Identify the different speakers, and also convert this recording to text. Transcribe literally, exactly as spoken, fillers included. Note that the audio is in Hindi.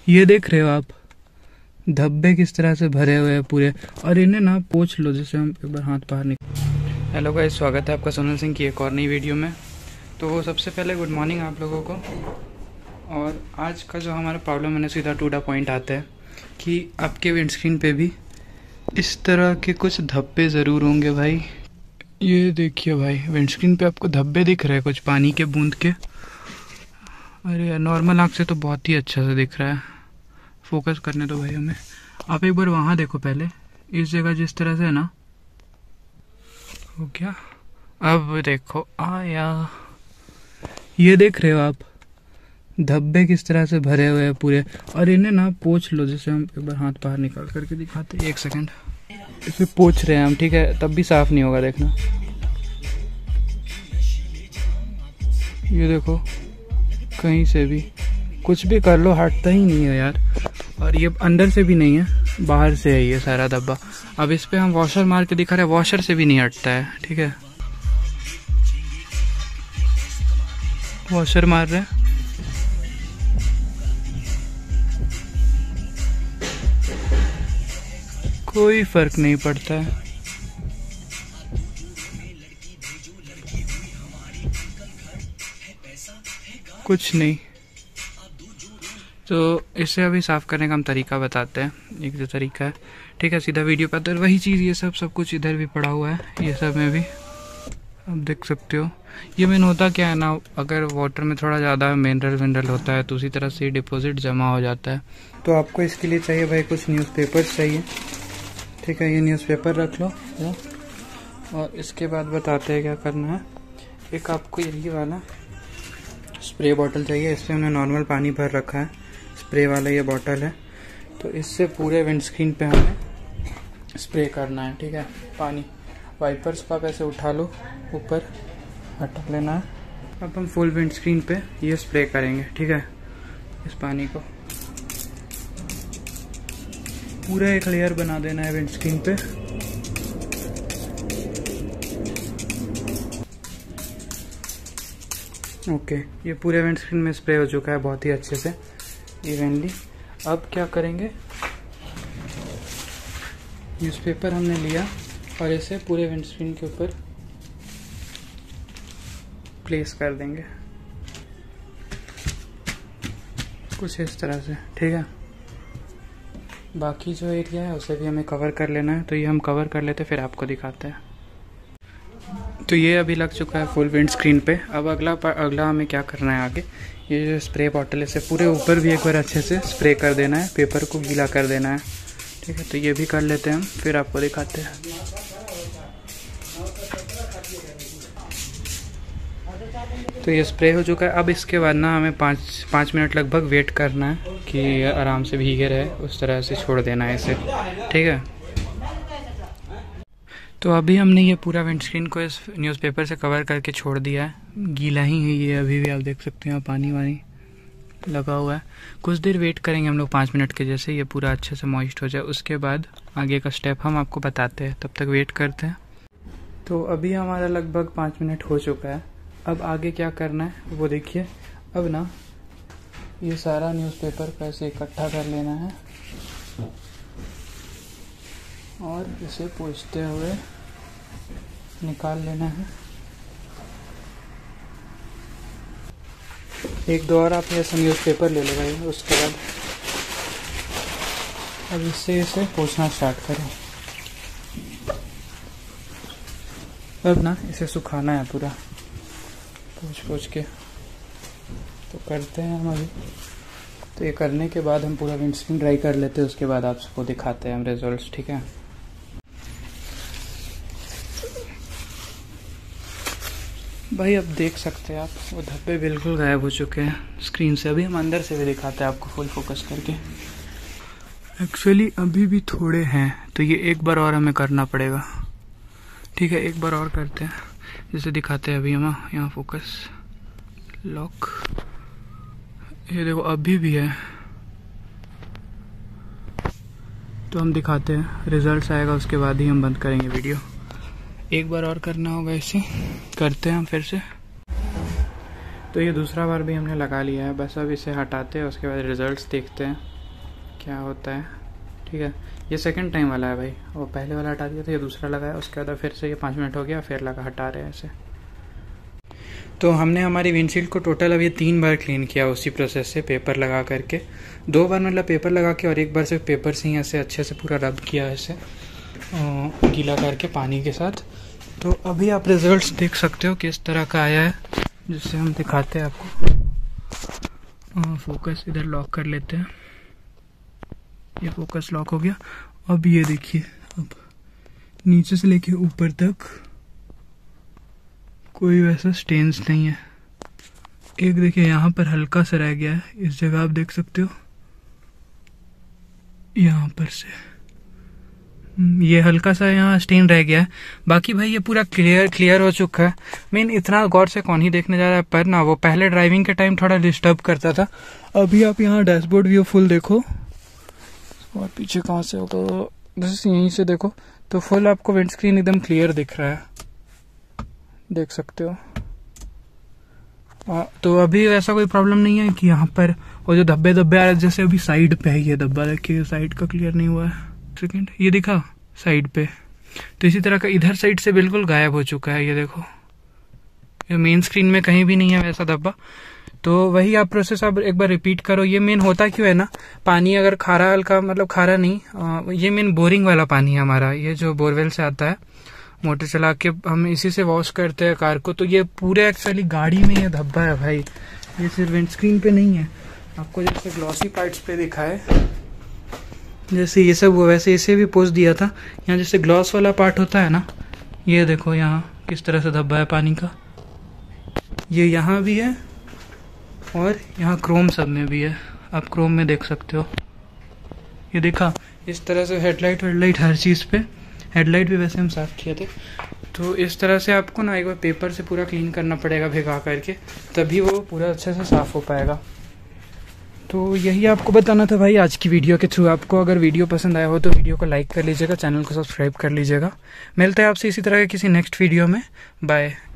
Speaker 1: ये देख रहे हो आप, धब्बे किस तरह से भरे हुए हैं पूरे, और इन्हें ना पोंछ लो जैसे हम एक बार हाथ बाहर निकल। हेलो गाइस, स्वागत है आपका सोनल सिंह की एक और नई वीडियो में। तो सबसे पहले गुड मॉर्निंग आप लोगों को। और आज का जो हमारा प्रॉब्लम है ना, सीधा टू द पॉइंट आता है कि आपके विंडस्क्रीन पे भी इस तरह के कुछ धब्बे ज़रूर होंगे भाई। ये देखिए भाई, विंडस्क्रीन पे आपको धब्बे दिख रहे हैं कुछ पानी के बूंद के। अरे यार, नॉर्मल आँख से तो बहुत ही अच्छा से दिख रहा है, फोकस करने दो भाई हमें। आप एक बार वहाँ देखो पहले, इस जगह जिस तरह से है ना, हो गया। अब देखो आया, ये देख रहे हो आप, धब्बे किस तरह से भरे हुए हैं पूरे, और इन्हें ना पोंछ लो जैसे हम एक बार हाथ बाहर निकाल करके दिखाते हैं। एक सेकंड, इसे पोंछ रहे हैं हम, ठीक है, तब भी साफ नहीं होगा, देखना। ये देखो, कहीं से भी कुछ भी कर लो हटता ही नहीं है यार। और ये अंदर से भी नहीं है, बाहर से है ये सारा धब्बा। अब इस पे हम वॉशर मार के दिखा रहे हैं, वॉशर से भी नहीं हटता है, ठीक है। वॉशर मार रहे हैं, कोई फर्क नहीं पड़ता है। कुछ नहीं। तो इसे अभी साफ़ करने का हम तरीका बताते हैं, एक जो तरीका है, ठीक है। सीधा वीडियो पर, तो वही चीज़ ये सब सब कुछ इधर भी पड़ा हुआ है, ये सब में भी आप देख सकते हो। ये मेन होता क्या है ना, अगर वाटर में थोड़ा ज़्यादा मिनरल विनरल होता है तो उसी तरह से डिपॉजिट जमा हो जाता है। तो आपको इसके लिए चाहिए भाई कुछ न्यूज़पेपर्स चाहिए, ठीक है। ये न्यूज़पेपर रख लो, और इसके बाद बताते हैं क्या करना है। एक आपको यही वाला स्प्रे बॉटल चाहिए, इसमें हमने नॉर्मल पानी भर रखा है, स्प्रे वाला ये बॉटल है। तो इससे पूरे विंडस्क्रीन पे हमें स्प्रे करना है, ठीक है। पानी वाइपर्स को आप ऐसे उठा लो, ऊपर हटा लेना है। अब हम फुल विंडस्क्रीन पे ये स्प्रे करेंगे, ठीक है। इस पानी को पूरा एक लेयर बना देना है विंडस्क्रीन पे। ओके, ये पूरे विंडस्क्रीन में स्प्रे हो चुका है बहुत ही अच्छे से, इवनली। अब क्या करेंगे, न्यूज़पेपर हमने लिया और इसे पूरे विंडस्क्रीन के ऊपर प्लेस कर देंगे कुछ इस तरह से, ठीक है। बाकी जो एरिया है उसे भी हमें कवर कर लेना है, तो ये हम कवर कर लेते फिर आपको दिखाते हैं। तो ये अभी लग चुका है फुल विंडस्क्रीन पे। अब अगला अगला हमें क्या करना है आगे, ये जो स्प्रे बॉटल है इसे पूरे ऊपर भी एक बार अच्छे से स्प्रे कर देना है, पेपर को गीला कर देना है, ठीक है। तो ये भी कर लेते हैं हम, फिर आपको दिखाते हैं। तो ये स्प्रे हो चुका है। अब इसके बाद ना हमें पाँच पाँच मिनट लगभग वेट करना है कि आराम से भीगे रहे, उस तरह से छोड़ देना है इसे, ठीक है। तो अभी हमने ये पूरा विंडस्क्रीन को इस न्यूज़पेपर से कवर करके छोड़ दिया है, गीला ही है ये अभी भी, आप देख सकते हैं पानी वानी लगा हुआ है। कुछ देर वेट करेंगे हम लोग, पाँच मिनट के, जैसे ये पूरा अच्छे से मॉइस्ट हो जाए, उसके बाद आगे का स्टेप हम आपको बताते हैं। तब तक वेट करते हैं। तो अभी हमारा लगभग पाँच मिनट हो चुका है। अब आगे क्या करना है वो देखिए। अब ना ये सारा न्यूज़पेपर को ऐसे इकट्ठा कर लेना है और इसे पोंछते हुए निकाल लेना है। एक दो और आप ऐसा न्यूज़पेपर ले लो भाई। उसके बाद अब इससे इसे पोंछना स्टार्ट करो। अब ना इसे सुखाना है पूरा, पोंछ पोंछ के। तो करते हैं हम अभी। तो ये करने के बाद हम पूरा विंडस्क्रीन ड्राई कर लेते हैं, उसके बाद आप सबको दिखाते हैं हम रिजल्ट्स, ठीक है। भाई अब देख सकते हैं आप, वो धब्बे बिल्कुल गायब हो चुके हैं स्क्रीन से। अभी हम अंदर से भी दिखाते हैं आपको फुल फोकस करके। एक्चुअली अभी भी थोड़े हैं, तो ये एक बार और हमें करना पड़ेगा, ठीक है। एक बार और करते हैं, जैसे दिखाते हैं अभी हम यहाँ फोकस लॉक। ये देखो अभी भी है, तो हम दिखाते हैं, रिजल्ट्स आएगा उसके बाद ही हम बंद करेंगे वीडियो। एक बार और करना होगा, इसे करते हैं हम फिर से। तो ये दूसरा बार भी हमने लगा लिया है, बस अब इसे हटाते हैं, उसके बाद रिजल्ट्स देखते हैं। क्या होता है। ठीक है, ये सेकंड टाइम वाला है भाई, वो पहले वाला हटा दिया था, ये दूसरा लगाया, उसके बाद फिर से ये पाँच मिनट हो गया, फिर लगा हटा रहे हैं ऐसे। तो हमने हमारी विंडशील्ड को टोटल अभी तीन बार क्लीन किया उसी प्रोसेस से, पेपर लगा करके। दो बार मतलब पेपर लगा के और एक बार सिर्फ पेपर से ही ऐसे अच्छे से पूरा रब किया ऐसे गीला करके पानी के साथ। तो अभी आप रिजल्ट्स देख सकते हो किस तरह का आया है, जिससे हम दिखाते हैं आपको। फोकस इधर लॉक कर लेते हैं, ये फोकस लॉक हो गया। अब ये देखिए, अब नीचे से लेके ऊपर तक कोई वैसा स्टेन्स नहीं है। एक देखिए यहाँ पर हल्का सा रह गया है, इस जगह आप देख सकते हो, यहाँ पर से ये हल्का सा यहाँ स्टेन रह गया है। बाकी भाई ये पूरा क्लियर क्लियर हो चुका है। मेन इतना गौर से कौन ही देखने जा रहा है, पर ना वो पहले ड्राइविंग के टाइम थोड़ा डिस्टर्ब करता था। अभी आप यहाँ डैशबोर्ड व्यू फुल देखो, और पीछे कहाँ से होगा, बस यहीं से देखो तो फुल आपको विंडस्क्रीन एकदम क्लियर दिख रहा है, देख सकते हो। आ, तो अभी ऐसा कोई प्रॉब्लम नहीं है कि यहाँ पर वो जो धब्बे धब्बे आ रहे, जैसे अभी साइड पे है ये धब्बा, देखिए साइड का क्लियर नहीं हुआ है, सेकेंड ये दिखा साइड पे। तो इसी तरह का इधर साइड से बिल्कुल गायब हो चुका है, ये देखो, ये मेन स्क्रीन में कहीं भी नहीं है वैसा धब्बा। तो वही आप प्रोसेस आप एक बार रिपीट करो। ये मेन होता क्यों है ना, पानी अगर खारा हल्का, मतलब खारा नहीं, आ, ये मेन बोरिंग वाला पानी है हमारा, ये जो बोरवेल से आता है, मोटर चला के हम इसी से वॉश करते हैं कार को। तो ये पूरे एक्चुअली गाड़ी में ये धब्बा है भाई, ये सिर्फ विंडस्क्रीन पे नहीं है। आपको जैसे ग्लॉसी पार्ट्स पे दिखा है, जैसे ये सब हुआ, वैसे इसे भी पोस्ट दिया था। यहाँ जैसे ग्लॉस वाला पार्ट होता है ना, ये देखो यहाँ किस तरह से धब्बा है पानी का, ये यहाँ भी है और यहाँ क्रोम सब में भी है, आप क्रोम में देख सकते हो, ये देखा। इस तरह से हेडलाइट वेडलाइट हर चीज़ पे, हेडलाइट भी वैसे हम साफ किए थे। तो इस तरह से आपको ना एक बार पेपर से पूरा क्लीन करना पड़ेगा भिगा करके, तभी वो पूरा अच्छे से साफ हो पाएगा। तो यही आपको बताना था भाई आज की वीडियो के थ्रू। आपको अगर वीडियो पसंद आया हो तो वीडियो को लाइक कर लीजिएगा, चैनल को सब्सक्राइब कर लीजिएगा। मिलते हैं आपसे इसी तरह के किसी नेक्स्ट वीडियो में, बाय।